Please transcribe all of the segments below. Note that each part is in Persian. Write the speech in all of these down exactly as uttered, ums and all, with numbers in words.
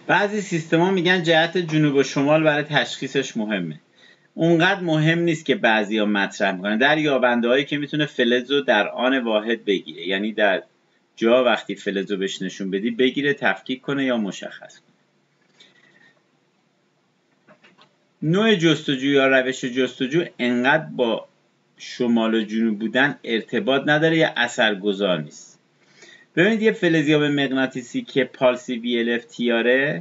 بعضی سیستما میگن جهت جنوب و شمال برای تشخیصش مهمه. اونقدر مهم نیست که بعضیا مطرح میکنن. در یابنده هایی که میتونه فلز رو در آن واحد بگیره، یعنی در جا وقتی فلز رو بهش نشون بدی بگیره، تفکیک کنه یا مشخص کنه. نوع جستجو یا روش جستجو انقدر با شمال و جنوب بودن ارتباط نداره یا اثرگذار نیست. ببینید یه فلزیاب مغناطیسی که پالسی وی ال اف تیاره،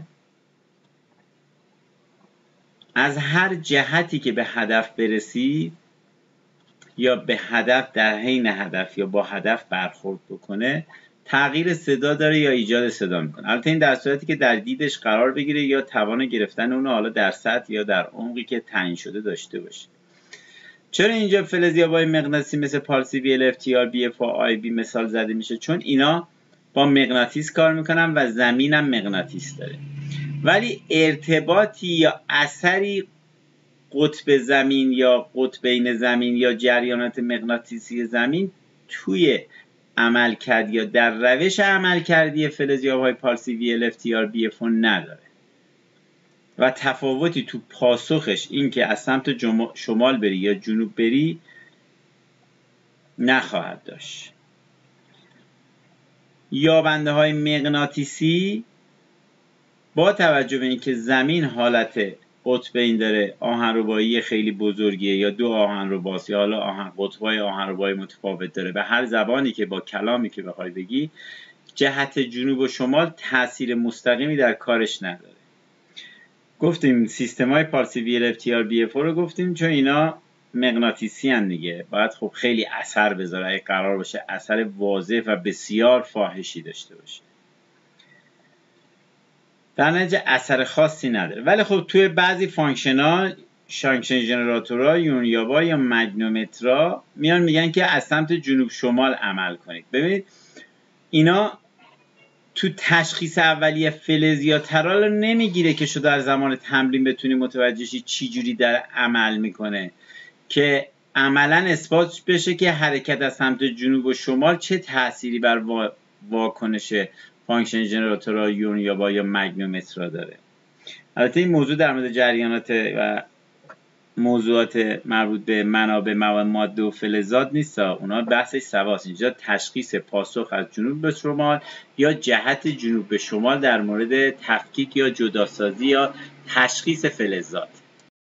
از هر جهتی که به هدف برسی یا به هدف در حین هدف یا با هدف برخورد بکنه تغییر صدا داره یا ایجاد صدا میکنه. البته این در صورتی که در دیدش قرار بگیره یا توان گرفتن اونو حالا در سطح یا در عمقی که تعیین شده داشته باشه. چرا اینجا فلزیابای مغناطیسی مثل پالسی وی ال اف تی آر بی اف و آی بی مثال زده میشه؟ چون اینا با مغناطیس کار میکنن و زمین هم مغناطیس داره، ولی ارتباطی یا اثری قطب زمین یا قطبین زمین یا جریانات مغناطیسی زمین توی عملکرد یا در روش عملکردی فلزیاب‌های پالسی وی ال اف تی آر بی اف نداره و تفاوتی تو پاسخش، این که از سمت شمال بری یا جنوب بری، نخواهد داشت. یابنده های مغناطیسی با توجه به اینکه زمین حالت قطبین داره، آهنربایی خیلی بزرگیه یا دو آهنرباست یا حالا آهن قطبای آهنربایی متفاوت داره، به هر زبانی که با کلامی که بخوای بگی جهت جنوب و شمال تاثیر مستقیمی در کارش نداره. گفتیم سیستم‌های پالسی وی ال اف تی آر بی اف رو گفتیم چون اینا مغناطیسی ان دیگه، باید خب خیلی اثر بذاره اگه قرار باشه اثر واضح و بسیار فاحشی داشته باشه. در نتیجه اثر خاصی نداره، ولی خب توی بعضی فانکشن‌ها، فانکشن ژنراتورها، یونیابا یا مگنومترها میان میگن که از سمت جنوب شمال عمل کنید. ببینید اینا تو تشخیص اولیه فلز یا ترال نمیگیره که شو در زمان تمرین بتونی متوجه شی چی جوری در عمل میکنه که عملا اثبات بشه که حرکت از سمت جنوب و شمال چه تأثیری بر وا... واکنش فانکشن ژنراتورها، یونیابا یا مگنومترها داره. البته این موضوع در مورد جریانات و موضوعات مربوط به منابع مواد ماده و فلزات نیست، اونا بحثش سواست. اینجا تشخیص پاسخ از جنوب به شمال یا جهت جنوب به شمال در مورد تفکیک یا جداسازی یا تشخیص فلزات.